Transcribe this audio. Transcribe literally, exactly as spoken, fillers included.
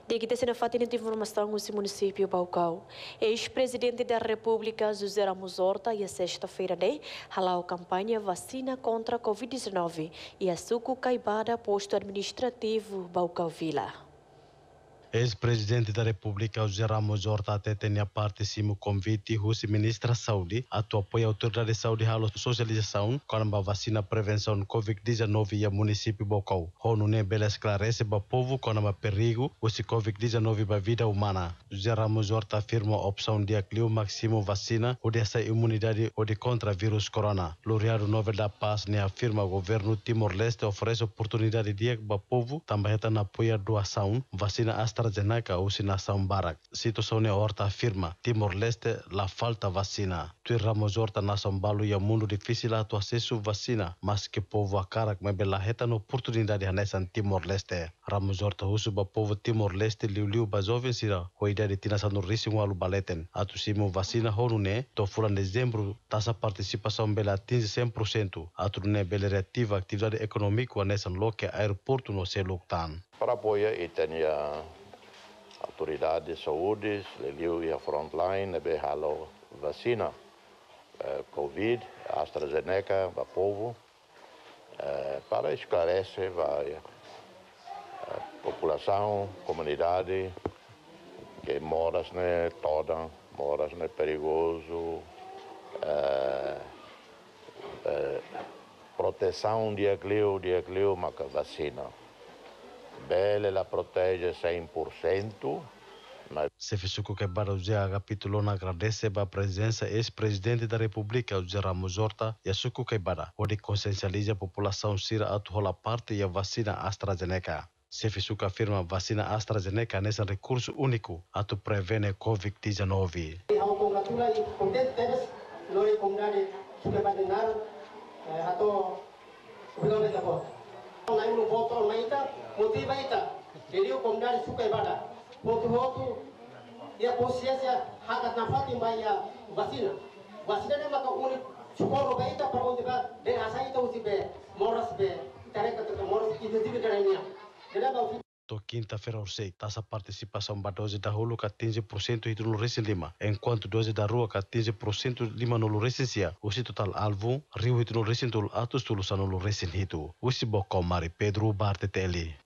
De que está fazendo informação no município Baucau. Ex-presidente da República, Ramos Horta, e a sexta-feira de halou campanha vacina contra a covid dezenove e a suco caibada posto administrativo Baucau Vila. Ex-presidente da República, Ramos Horta, até tinha participado convite do ministra da Saúde a apoiar a autoridade de saúde a socialização com a vacina prevenção covid dezenove e a município Baucau. Onu ne bela esclarece para o povo com o perigo o covid dezenove para a vida humana. Ramos Horta afirma a opção de acliu máximo vacina ou dessa imunidade ou de contra vírus corona. Laureado Nobel da Paz ne afirma o governo Timor-Leste oferece oportunidade de para o povo também está na apoio a doação vacina AstraZeneca ou nação Barak. Situação ne Horta afirma Timor-Leste la falta vacina. Tu Ramos Horta nação Balu e o mundo difícil a tu acesso vacina, mas que povo a cara que me bela reta na oportunidade a nessa Timor-Leste. Ramos Horta usu ba povo Timor-Leste liu liu ba jovem sira o ideia de tinação no risco alu baleten. A tu simo vacina honu ne to fulan dezembro tasa participação bela atinge cem por cento. A tu ne bela reativa atividade econômica nessa loque aeroporto no Seluktan. Para apoiar e tenha autoridade de saúde, leliu e a frontline, e behalo vacina, eh, Covid, AstraZeneca, para o povo, eh, para esclarecer a, a população, comunidade, que moras né toda, moras né perigoso, eh, eh, proteção de aclio, de aclio, mas vacina. Bela, ela protege cem por cento. Mas... Se fez o que o capítulo agradece a presença ex-presidente da República, o Ramos Horta, e a suco quebara, onde consciencializa a população sira a toda parte e a vacina AstraZeneca. Se fez o que afirma a vacina AstraZeneca nesse recurso único a tu prevene covid dezenove. Ao congratular e contentes, nós comunidade sucabadenar atau belum dapat. Naik botol maita, motiva ita. Jadi komunidade sukabada. Foto foto ia consciência hakat nafati maya vacina. Vacina ne maka uni sukoro baita para onde ba de asa ita usi be moras be tareka to moras itu juga darania. To quinta-feira, taxa participação da dose da rua que atinge por cento e no recém lima, enquanto dose da rua que atinge por cento lima no recência, o total alvo, rio e no recém atos tulusano no recém hito. O Sibocó Mari Pedro, R T T L.